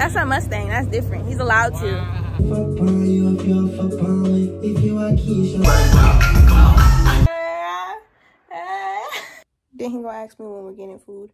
That's a Mustang. That's different. He's allowed to. Then he gonna ask me when we're getting food.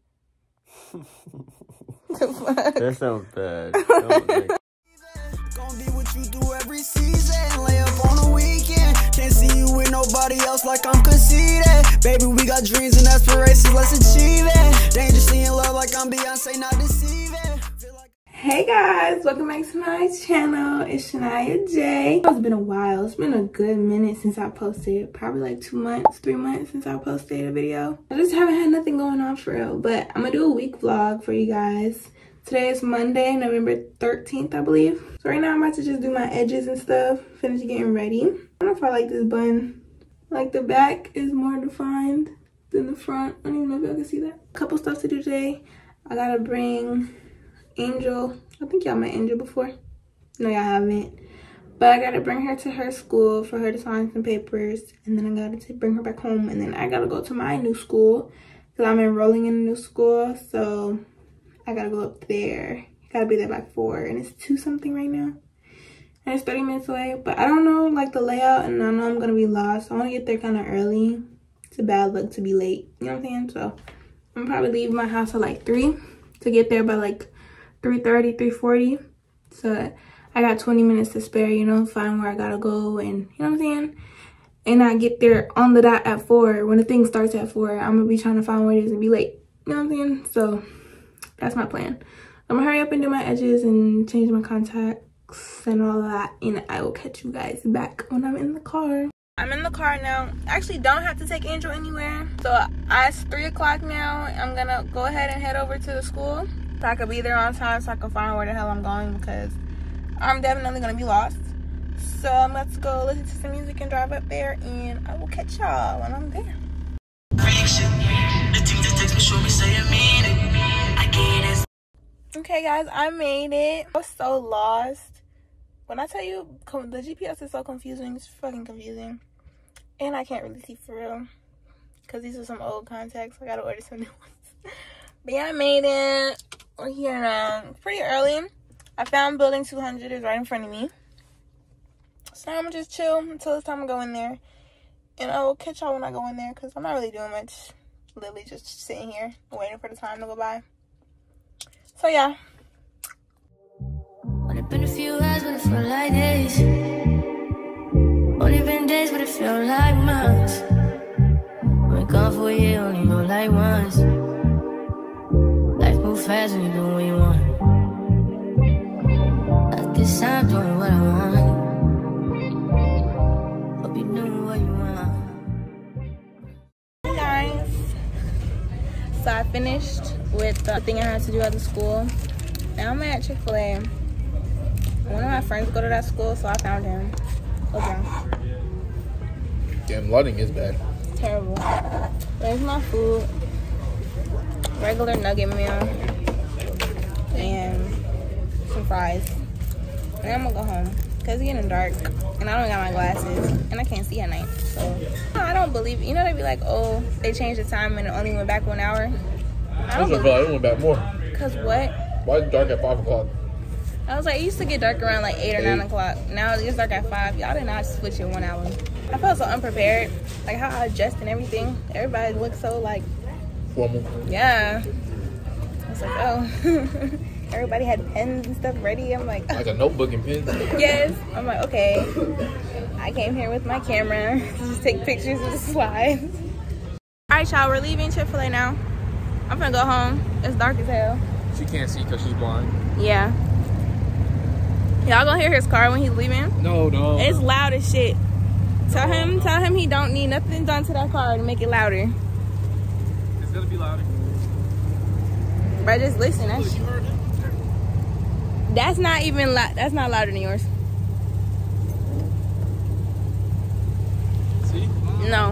The fuck? That sounds bad. Gonna be what you do every season. Lay up on the weekend. Can't see you with nobody else like I'm conceited. Baby, we got dreams and aspirations, let's achieve it. Dangerously in love like I'm Beyonce, not deceiving. Hey guys, welcome back to my channel. It's Shanya Jae. It's been a while. It's been a good minute since I posted. Probably like 2 months, 3 months since I posted a video. I just haven't had nothing going on for real, but I'm gonna do a week vlog for you guys. Today is Monday, November 13th, I believe. So right now I'm about to just do my edges and stuff, finish getting ready. I don't know if I like this bun. Like the back is more defined than the front. I don't even know if y'all can see that. A couple stuff to do today. I gotta bring Angel. I think y'all met Angel before. No, y'all haven't. But I gotta bring her to her school for her to sign some papers. And then I gotta bring her back home. And then I gotta go to my new school because I'm enrolling in a new school. So I gotta go up there. Gotta be there by 4. And it's 2 something right now. And it's 30 minutes away. But I don't know like the layout. And I know I'm gonna be lost. So I wanna get there kind of early. It's a bad look to be late. You know what I'm saying? So I'm probably leave my house at like 3 to get there by like 3:30, 3:40. So I got 20 minutes to spare, you know, find where I gotta go and, you know what I'm saying? And I get there on the dot at 4. When the thing starts at 4, I'm gonna be trying to find where it is and be late. You know what I'm saying? So that's my plan. I'm gonna hurry up and do my edges and change my contacts and all that. And I will catch you guys back when I'm in the car. I'm in the car now. I actually don't have to take Angel anywhere. So it's 3 o'clock now. I'm gonna go ahead and head over to the school so I could be there on time so I can find where the hell I'm going because I'm definitely gonna be lost. So let's go listen to some music and drive up there and I will catch y'all when I'm there. Okay guys, I made it. I was so lost. When I tell you the GPS is so confusing, it's fucking confusing. And I can't really see for real because these are some old contacts. I gotta order some new ones. But yeah, I made it. We're here now. Pretty early. I found building 200 is right in front of me. So I'm just chill until it's time to go in there. And I will catch y'all when I go in there because I'm not really doing much. Literally just sitting here waiting for the time to go by. So yeah. Only been a few hours, but it felt like days. Only been days, but it felt like months. Been gone for a year, only know like once. Life move fast when you do what you want. At this time, doing what I want. Hope you doing what you want. Hey guys. So I finished with the thing I had to do at the school. Now I'm at Chick-fil-A. One of my friends go to that school, so I found him. Okay. Damn, lighting is bad. It's terrible. There's my food. Regular nugget meal. And some fries. And I'm gonna go home. Because it's getting dark. And I don't got my glasses. And I can't see at night. So I don't believe it. You know they be like, oh, they changed the time and it only went back 1 hour. I don't believe it went back more. Because what? Why is it dark at 5 o'clock? I was like, it used to get dark around like 8 or 9 o'clock. Now it gets dark at 5. Y'all did not switch in 1 hour. I felt so unprepared. Like how I dressed and everything. Everybody looked so like formal. Yeah. I was like, oh. Everybody had pens and stuff ready. I'm like, like a notebook and pen? Yes. I'm like, okay. I came here with my camera to just take pictures of the slides. Alright, y'all, we're leaving Chick-fil-A now. I'm gonna go home. It's dark as hell. She can't see because she's blind. Yeah. Y'all gonna hear his car when he's leaving? No. It's loud as shit. Tell him he don't need nothing done to that car to make it louder. It's gonna be louder. Bro, just listen. That's not even loud. That's not louder than yours. See? No.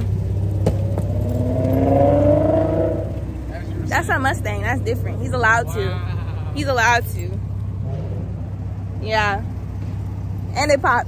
That's a Mustang. That's different. He's allowed to. He's allowed to. Yeah. And it popped.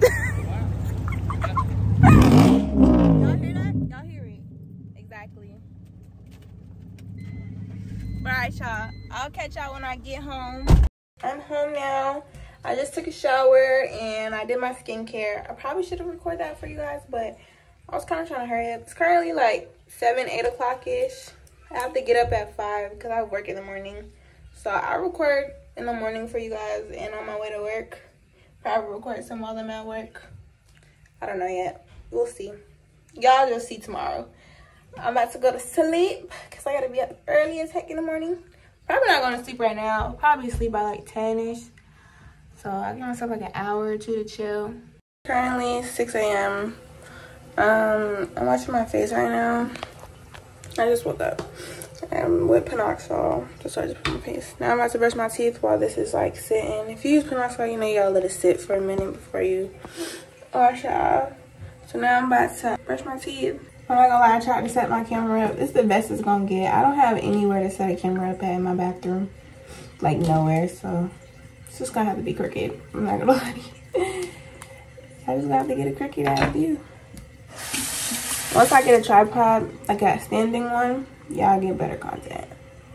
Y'all hear that? Y'all hear it. Exactly. Alright, y'all. I'll catch y'all when I get home. I'm home now. I just took a shower and I did my skincare. I probably should have recorded that for you guys, but I was kind of trying to hurry up. It's currently like 7, 8 o'clock-ish. I have to get up at 5 because I work in the morning. So I record in the morning for you guys and on my way to work. Probably record some while I'm at work. I don't know yet. We'll see. Y'all just see tomorrow. I'm about to go to sleep because I got to be up early as heck in the morning. Probably not going to sleep right now. Probably sleep by like 10-ish. So I give myself like an hour or two to chill. Currently 6 a.m. I'm washing my face right now. I just woke up. With Panoxol. So I just put my face. Now I'm about to brush my teeth while this is like sitting. If you use Panoxol, you know you gotta let it sit for a minute before you wash it off. So now I'm about to brush my teeth. I'm not gonna lie, I tried to set my camera up. It's the best it's gonna get. I don't have anywhere to set a camera up at in my bathroom. Like nowhere, so it's just gonna have to be crooked. I'm not gonna lie to you. I just have to get a crooked ass view. Once I get a tripod, like a standing one, y'all get better content.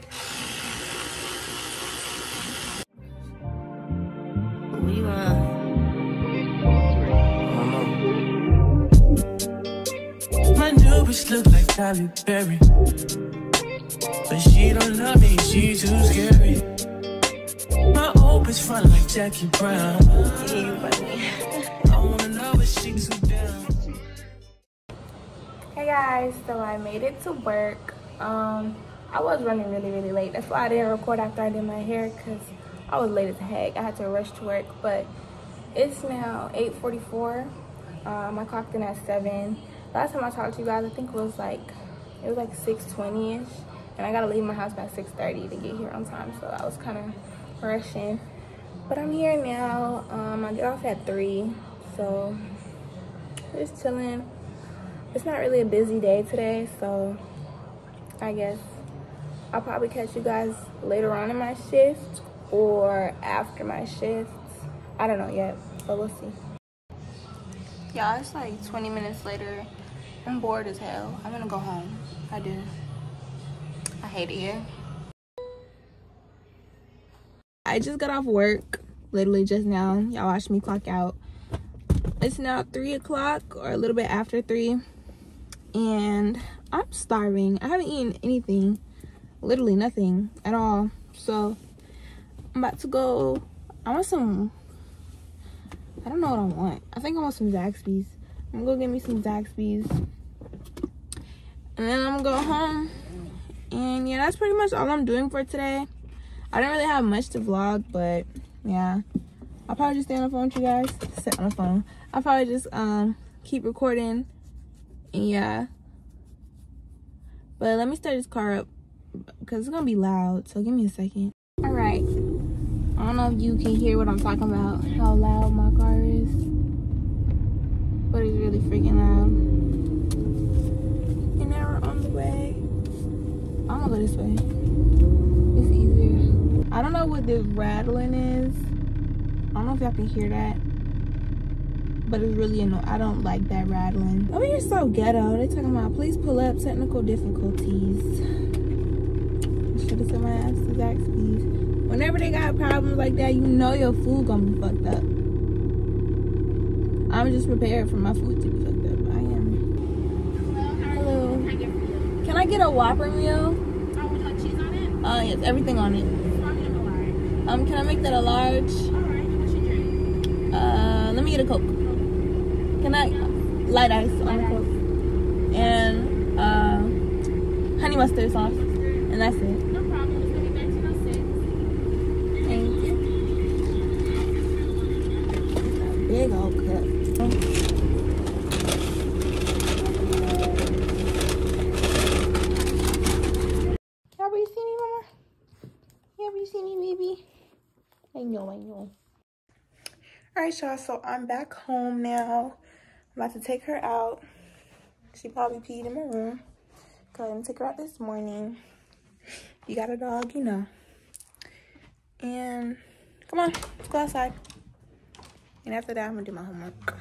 We want. My new bitch look like Halle Berry, but she don't love me, she too scary. My old bitch front like Jackie Brown. I wanna know if she too down. Hey guys, so I made it to work. I was running really late. That's why I didn't record after I did my hair, because I was late as heck. I had to rush to work, but it's now 8:44. I clocked in at 7. Last time I talked to you guys, I think it was like 6:20ish, and I gotta leave my house by 6:30 to get here on time, so I was kind of rushing. But I'm here now. I get off at 3, so just chilling. It's not really a busy day today, so I guess I'll probably catch you guys later on in my shift or after my shift. I don't know yet, but we'll see. Y'all, it's like 20 minutes later. I'm bored as hell. I'm gonna go home. I do. I hate it here. I just got off work, literally just now. Y'all watched me clock out. It's now 3 o'clock or a little bit after 3. And I'm starving. I haven't eaten anything, literally nothing at all. So I'm about to go. I want some, I don't know what I want. I think I want some Zaxby's. I'm gonna go get me some Zaxby's, and then I'm gonna go home. And yeah, that's pretty much all I'm doing for today. I don't really have much to vlog, but yeah, I'll probably just stay on the phone with you guys. Sit on the phone. I'll probably just keep recording. Yeah, but let me start this car up because it's gonna be loud, so give me a second. All right, I don't know if you can hear what I'm talking about, how loud my car is, but it's really freaking loud. And now we're on the way. I'm gonna go this way, it's easier. I don't know what this rattling is. I don't know if y'all can hear that, but it's really annoying. I don't like that rattling. Oh, you're so ghetto. They talking about, please pull up, technical difficulties. Should have sent my ass to Zaxby's. Whenever they got problems like that, you know your food gonna be fucked up. I'm just prepared for my food to be fucked up. I am. Hello. Can I get a Whopper meal? Oh, would you like cheese on it? Yes, everything on it. Can I make that a large? Alright, what's your drink? Let me get a Coke. Can I light ice on the Coke? And honey mustard sauce. And that's it. No problem. It's going to be 1906. Thank you. Big old cup. Y'all you see me, mama? Y'all you see me, baby? I know. Alright, y'all, so I'm back home now. I'm about to take her out. She probably peed in my room, because I didn't take her out this morning. You got a dog, you know. And come on, let's go outside. And after that, I'm gonna do my homework.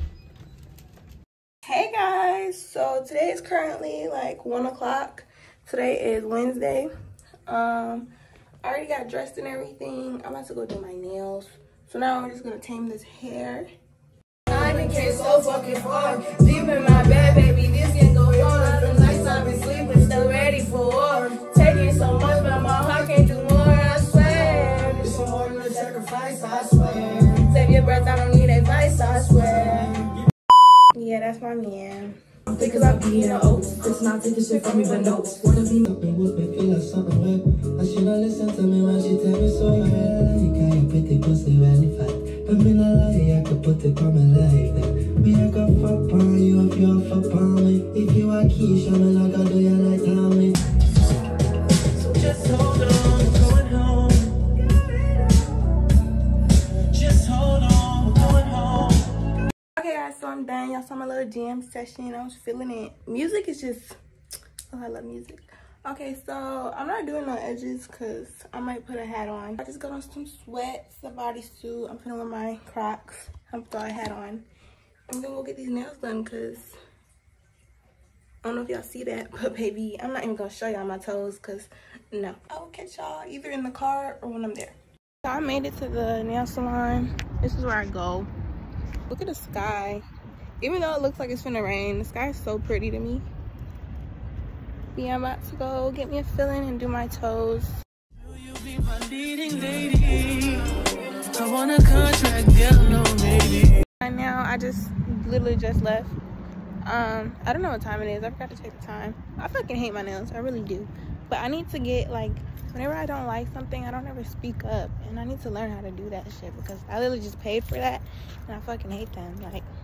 Hey guys, so today is currently like 1 o'clock. Today is Wednesday. I already got dressed and everything. I'm about to go do my nails. So now I'm just gonna tame this hair. I became so fucking far. Deep in my bed, baby, this can go on. The nights I've been sleeping, still ready for war. Taking so much, but my heart can't do more, I swear. It's so hard to sacrifice, I swear. Save your breath, I don't need advice, I swear. Yeah, that's my man. Because I be in the oats. It's not taking shit from me, but no. Wanna be Something was me feel like something wet. I shoulda listened to me when she tell me so. Yeah, like how you pretty pussy really fat. But me not lie, I could put it on my life then. Me I got fuck on you if you fuck on me. If you are Keisha, me I gotta do you like Tommy. So just hold on, we're going home. Just hold on, we're going home. Okay guys, so I'm done. Y'all saw my little jam session. I was feeling it. Music is just, oh, I love music. Okay, so I'm not doing no edges because I might put a hat on. I just got on some sweats, a bodysuit. I'm gonna wear my Crocs. I'm gonna throw a hat on. I'm gonna go get these nails done because I don't know if y'all see that, but baby, I'm not even gonna show y'all my toes because no. I will catch y'all either in the car or when I'm there. So I made it to the nail salon. This is where I go. Look at the sky. Even though it looks like it's finna rain, the sky is so pretty to me. Yeah, I'm about to go get me a filling and do my toes. You be my leading lady. I want a contract, girl, no maybe. Right now, I just literally just left. I don't know what time it is. I forgot to check the time. I fucking hate my nails. I really do. But I need to get, like, whenever I don't like something, I don't ever speak up. And I need to learn how to do that shit because I literally just paid for that. And I fucking hate them.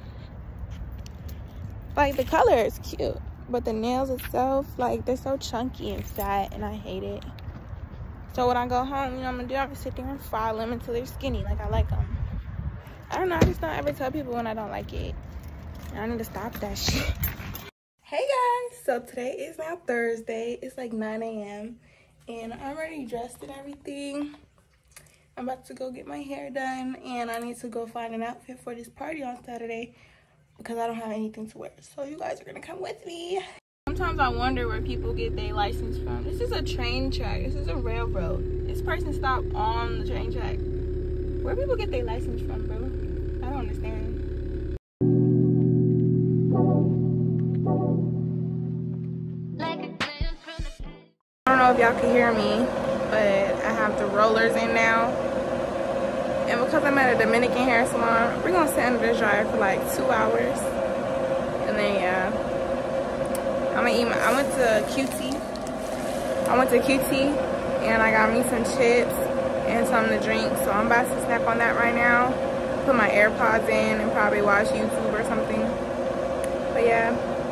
Like the color is cute. But the nails itself, like, they're so chunky and fat. And I hate it. So when I go home, you know what I'm going to do? I'm going to sit there and file them until they're skinny. Like, I like them. I don't know. I just don't ever tell people when I don't like it. And I need to stop that shit. Hey guys, so today is now Thursday. It's like 9 a.m. and I'm already dressed and everything. I'm about to go get my hair done and I need to go find an outfit for this party on Saturday because I don't have anything to wear. So you guys are gonna come with me. Sometimes I wonder where people get their license from. This is a train track. This is a railroad. This person stopped on the train track. Where people get their license from, bro? I don't understand. I don't know if y'all can hear me, but I have the rollers in now. And because I'm at a Dominican hair salon, we're gonna sit under the dryer for like 2 hours. And then yeah, I'm gonna eat I went to QT and I got me some chips and something to drink. So I'm about to snap on that right now. Put my AirPods in and probably watch YouTube or something. But yeah.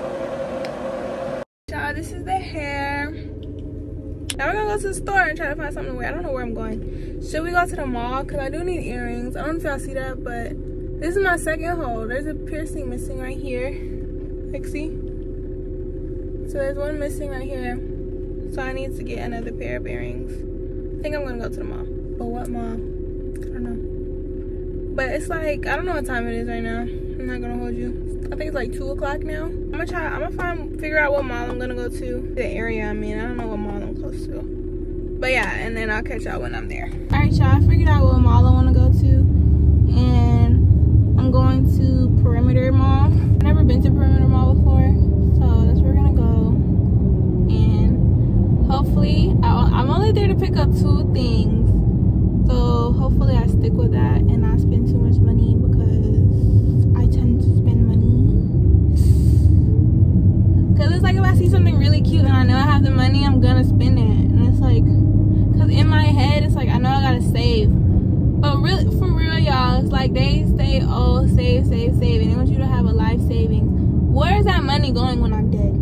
Y'all, this is the hair. Now we're gonna go to the store and try to find something to wear. I don't know where I'm going. Should we go to the mall? Because I do need earrings. I don't know if y'all see that, but this is my second hole. There's a piercing missing right here. Like, see? So there's one missing right here. So I need to get another pair of earrings. I think I'm gonna go to the mall. But what mall? I don't know. But it's like, I don't know what time it is right now. I'm not gonna hold you. I think it's like 2 o'clock now. I'm gonna figure out what mall I'm gonna go to. The area I'm in, I don't know what mall I'm close to. But yeah, and then I'll catch y'all when I'm there. All right, y'all, I figured out what mall I wanna go to. And I'm going to Perimeter Mall. I've never been to Perimeter Mall before. So that's where we're gonna go. And hopefully, I'm only there to pick up 2 things. So hopefully I stick with that and not spend too much money because I tend to spend money. Because it's like if I see something really cute and I know I have the money, I'm gonna spend it. And it's like, because in my head, it's like I know I gotta save. But really, for real, y'all, it's like they say, oh, save, save, save. And they want you to have a life savings. Where is that money going when I'm dead?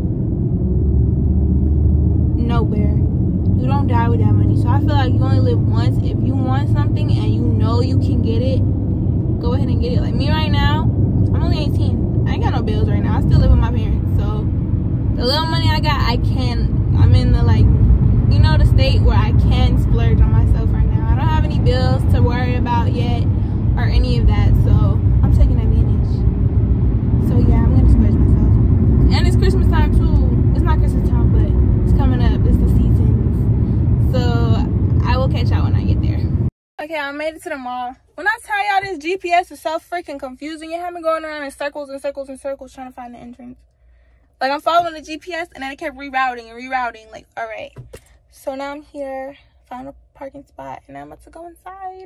Nowhere. You don't die with that money. So I feel like you only live once. If you want something and you know you can get it, go ahead and get it. Like me right now, I'm only 18. I ain't got no bills right now. I still live with my parents. So the little money I got, I'm in the, like, you know, the state where I can splurge on myself right now. I don't have any bills to worry about yet or any of that. So I'm taking advantage. So yeah, I'm gonna splurge myself. And it's Christmas time too. It's not Christmas time, but it's coming Okay, I made it to the mall. When I tell y'all this GPS is so freaking confusing, you have me going around in circles and circles and circles trying to find the entrance. Like, I'm following the GPS and then it kept rerouting and rerouting. Like, all right. So now I'm here, found a parking spot, and I'm about to go inside.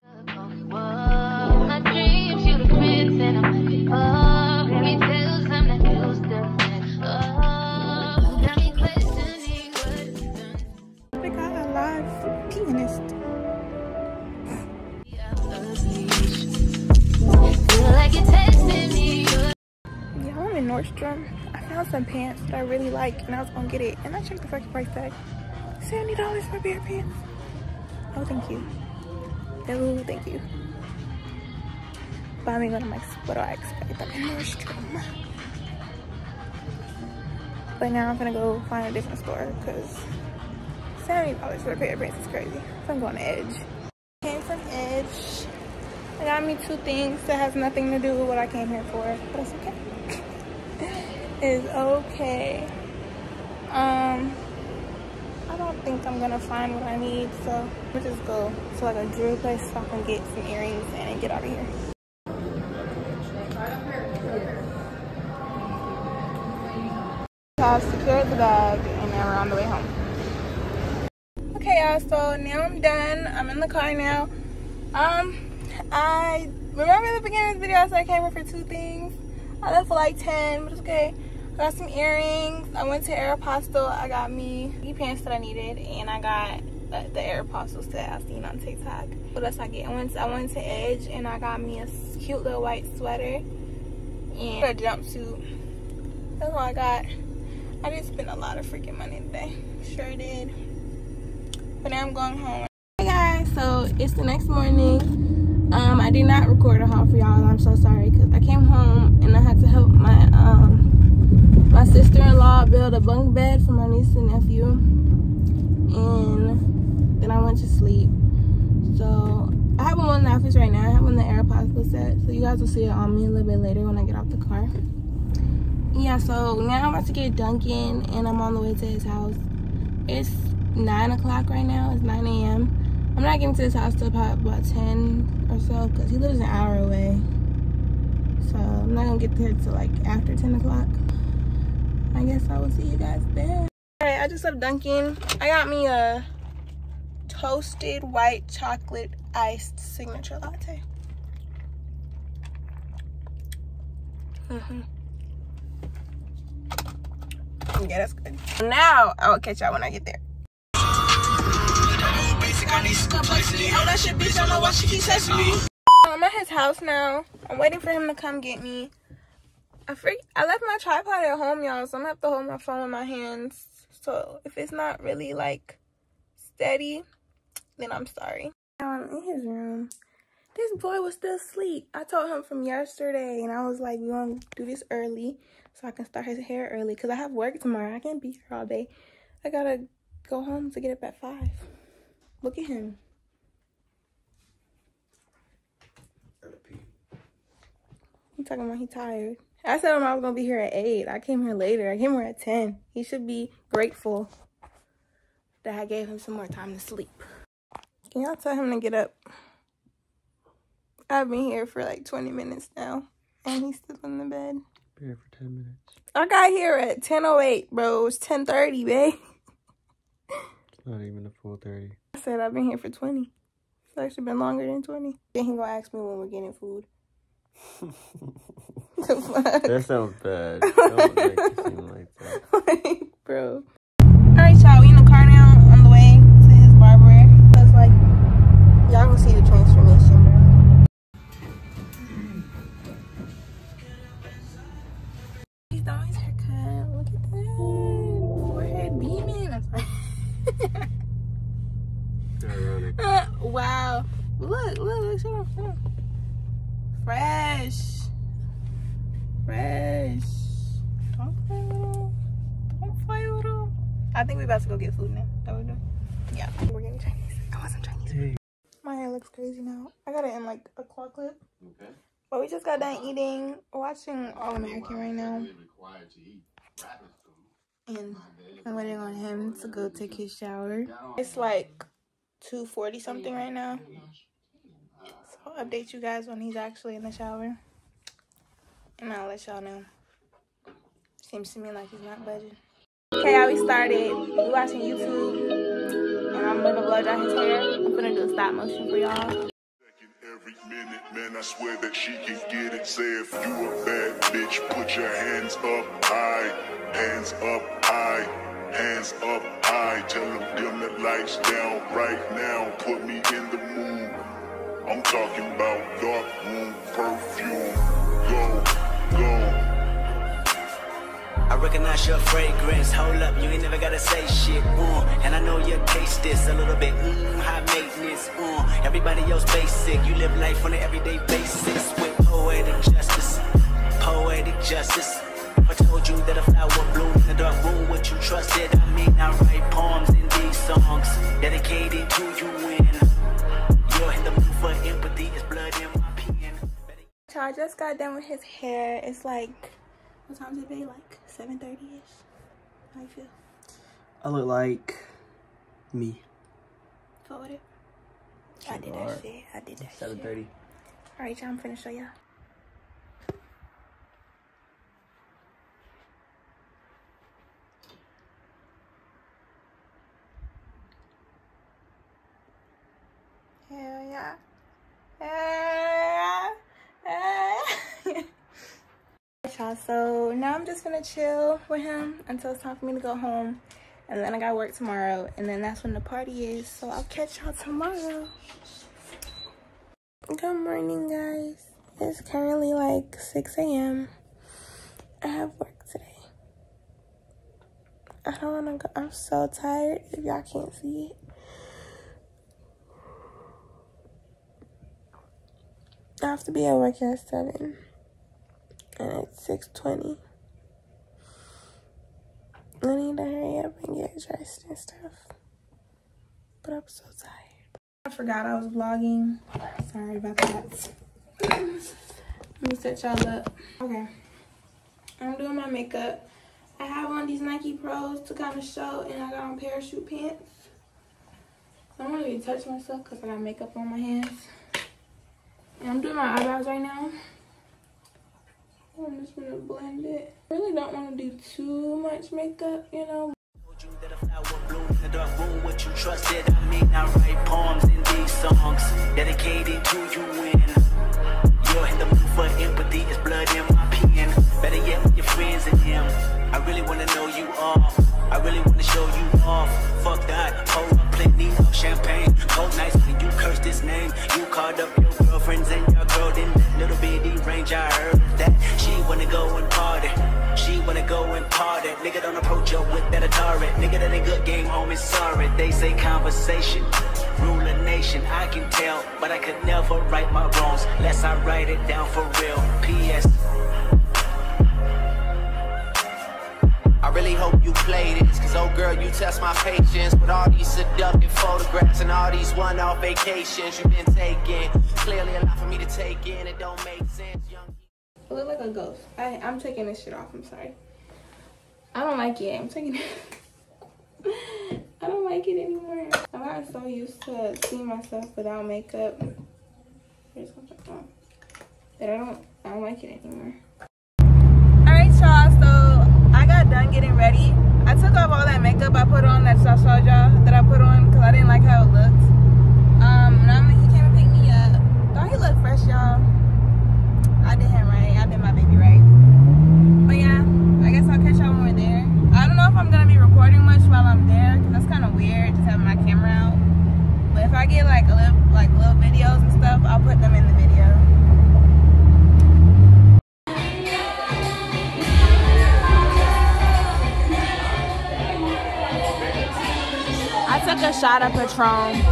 My dreams, you the prince, and I'm like, oh, let me tell you something that you still think. Oh, got me questioning what you've done. They got a live pianist. Feel like you're testing me. Yeah, I'm in Nordstrom. I found some pants that I really like, and I was gonna get it. And I checked the fucking price tag. $70 for a pair of pants. Oh, thank you. Oh, thank you. But I mean, what do I expect? I'm in Nordstrom. But now I'm gonna go find a different store because $70 for a pair of pants is crazy. So I'm going to Edge. Came from Edge. I got me 2 things that has nothing to do with what I came here for, but it's okay. It's okay. I don't think I'm gonna find what I need, so I'm gonna just go to like a jewelry place so I can get some earrings and get out of here. So I secured the bag and now we're on the way home. Okay, y'all, so now I'm done. I'm in the car now. I remember at the beginning of the video I said I came here for 2 things. I left for like 10, but it's okay. I got some earrings. I went to Aeropostale. I got me the pants that I needed, and I got the Aeropostale set I seen on TikTok. What else I get? I went to Edge, and I got me a cute little white sweater and a jumpsuit. That's all I got. I did spend a lot of freaking money today. Sure did. But now I'm going home. Hey guys, so it's the next morning. I did not record a haul for y'all. I'm so sorry because I came home and I had to help my my sister-in-law build a bunk bed for my niece and nephew, and then I went to sleep. So I have one in the office right now. I have one in the Aeropostale set, so you guys will see it on me a little bit later when I get off the car. Yeah, so now I'm about to get Duncan and I'm on the way to his house. It's 9 o'clock right now. It's 9 a.m. I'm not getting to his house till about 10 or so because he lives an hour away. So I'm not gonna get there till like after 10 o'clock. I guess I will see you guys there. Alright, I just left Dunkin'. I got me a toasted white chocolate iced signature latte. Yeah, that's good. Now I will catch y'all when I get there. I'm at his house now. I'm waiting for him to come get me. I left my tripod at home, y'all, so I'm gonna have to hold my phone in my hands. So if it's not really like steady, then I'm sorry. I'm in his room. This boy was still asleep. I told him from yesterday, and I was like, we're gonna do this early so I can start his hair early because I have work tomorrow. I can't be here all day. I gotta go home to get up at 5. Look at him. He talking about he tired. I said I was gonna be here at 8. I came here later. I came here at 10. He should be grateful that I gave him some more time to sleep. Can y'all tell him to get up? I've been here for like 20 minutes now, and he's still in the bed. Been here for 10 minutes. I got here at 10:08, bro. It was 10:30, babe. It's not even a full 30. I said I've been here for 20. It's actually been longer than 20. Then he gonna ask me when we're getting food. That sounds bad. Don't make it seem like that. Like, bro. Alright, y'all, we in the car now on the way to his barber. Cause like, y'all gonna see the transformation, bro. He's done his haircut. Look at that. Forehead beaming. Ironic. Wow. Look, shut up. Fresh. Don't play with him. I think we're about to go get food now. That we're doing? Yeah, we're getting Chinese. I want some Chinese. Hey. My hair looks crazy now. I got it in like a claw clip. Okay. But we just got done eating, watching All American right now. And I'm waiting on him to go take his shower. It's like 2:40 something right now. I'll update you guys when he's actually in the shower. And I'll let y'all know. Seems to me like he's not budging. Okay, y'all, we started. We watching YouTube. And I'm gonna blow dry his hair. I'm gonna do a stop motion for y'all. Every minute, man, I swear that she can get it. Say if you a bad bitch, put your hands up high. Hands up high. Hands up high. Tell them dim the lights down right now. Put me in the mood. I'm talking about dark room perfume. Go, go. I recognize your fragrance. Hold up, you ain't never gotta say shit. And I know your taste is a little bit high maintenance. Everybody else basic. You live life on an everyday basis with poetic justice. Poetic justice. I told you that a flower bloomed in the dark room. What you trusted, I mean, I write poems in these songs dedicated to you. When you're in the mood for empathy, it's blood in my pen. So I just got done with his hair. It's like, what time is it, babe? Like 7:30ish. How you feel? I look like me. Feel with it? I did that shit. I did that 7:30. shit. Alright, y'all, I'm finna show y'all. Hell yeah. So now I'm just gonna chill with him until it's time for me to go home, and then I got work tomorrow, and then that's when the party is. So I'll catch y'all tomorrow. Good morning, guys. It's currently like 6 a.m. I have work today. I don't wanna go. I'm so tired if y'all can't see it. I have to be at work at 7. And it's 6:20. I need to hurry up and get dressed and stuff. But I'm so tired. I forgot I was vlogging. Sorry about that. Let me set y'all up. Okay. I'm doing my makeup. I have on these Nike Pros to kind of show, and I got on parachute pants. I don't really touch myself because I got makeup on my hands. And I'm doing my eyebrows right now. I'm just gonna blend it. I really don't want to do too much makeup, you know. Told you that a flower bloomed in the dark room. What you trusted, I mean, I write poems in these songs dedicated to you. When you're in the mood for empathy, it's blood in my pen. Better yet, with your friends and him. I really wanna know you all. I really wanna show you off. Fuck that, hold up plenty of champagne. Cold nights when you curse this name. You called up your girlfriends and your girl in that little bitty range. I heard that she wanna go and party. She wanna go and party. Nigga don't approach her with that Atari. Nigga that ain't good game, homie, sorry. They say conversation rule a nation. I can tell, but I could never right my wrongs unless I write it down for real. P.S. I really hope you play this, cause oh girl, you test my patience with all these seductive photographs and all these one-off vacations you've been taking. Clearly a lot for me to take in, it don't make sense, young. I look like a ghost. I'm taking this shit off, I'm sorry. I don't like it, I'm taking it. I don't like it anymore. I'm not so used to seeing myself without makeup. That I don't like it anymore. Alright y'all, so I got done getting ready. I took off all that makeup I put on that I showed y'all that I put on because I didn't like how it looked. He came and picked me up. Don't he look fresh, y'all? I did him right. I did my baby right. But yeah, I guess I'll catch y'all when we're there. I don't know if I'm gonna be recording much while I'm there because that's kind of weird just having my camera out. But if I get like little videos and stuff, I'll put them in the video. I took a shot of Patron.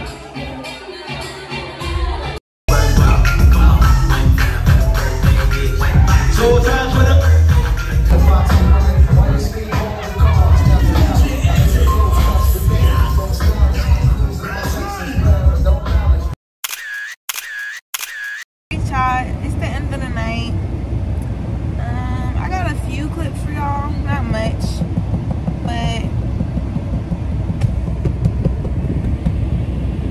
It's the end of the night. I got a few clips for y'all, not much, but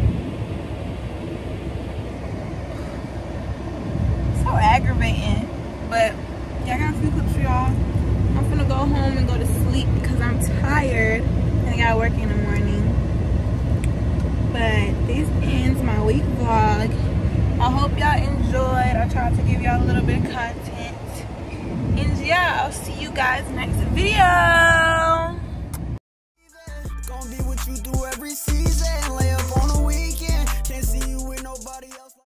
But yeah, I got a few clips for y'all. I'm finna go home and go to sleep because I'm tired and I gotta work in the morning. But this ends my week vlog. I hope y'all enjoyed. I tried to give y'all a little bit of content. And yeah, I'll see you guys next video.